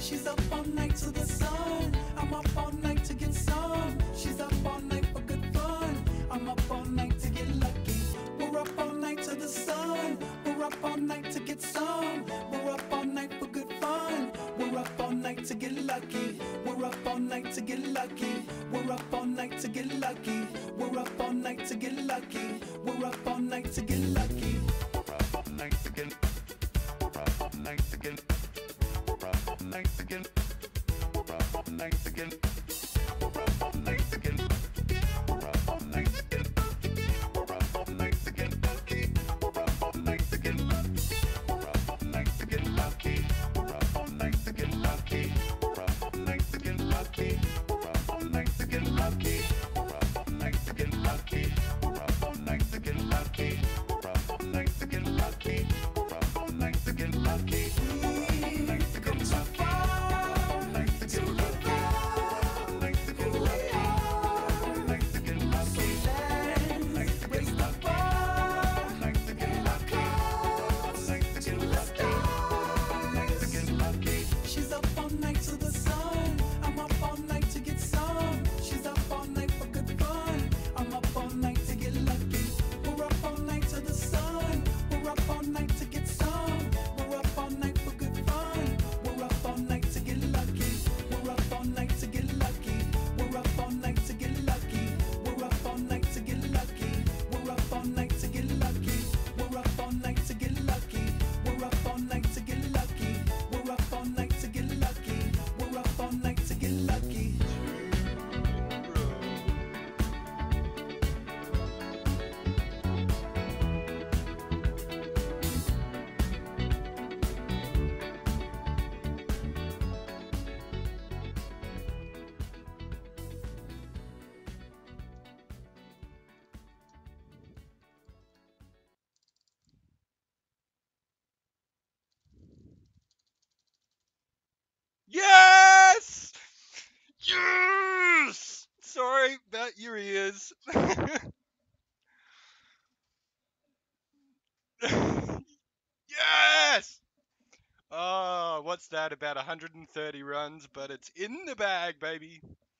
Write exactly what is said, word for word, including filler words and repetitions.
She's up all night to the sun. I'm up all night to get some. She's up all night for good fun. I'm up all night to get lucky. We're up all night to the sun. We're up all night to get some. We're up all night for good fun. We're up all night to get lucky. We're up all night to get lucky. We're up all night to get lucky. We're up all night to get lucky. We're up all night to get lucky. We're up all night to get. We're up all night to get. We're up all night to get. We're up all night to get. We're up all night to get. We're up all night to get. We're up all night to get lucky. We're up all night to get lucky. We're up all night to get lucky. We're up all night to get lucky. We're up all night to get lucky. We're up all night to get lucky. We're up all night to get lucky. We're up all night to get lucky. We're up all night to get lucky. We're up all night to get lucky. We've come so far to get lucky. Night to get lucky. Night to get lucky. Night to get lucky. Night to get lucky. Night to get lucky. Night to get lucky. She's up all night to the sun. I'm up all night to get some. She's up all night for good fun. I'm up all night to get lucky. We're up all night to the sun. We're up all night to get some. We're up all night for good fun. We're up all night to get lucky. We're up all night to get lucky. We're up all night to get lucky. We're up all night to get lucky. We're up all night to get lucky. We're up all night to get lucky. We're up all night to get lucky. We're up all night to get lucky. We're up all night to get lucky. Yes! Yes! Sorry about your ears. Yes! Oh, what's that? About one hundred thirty runs, but it's in the bag, baby.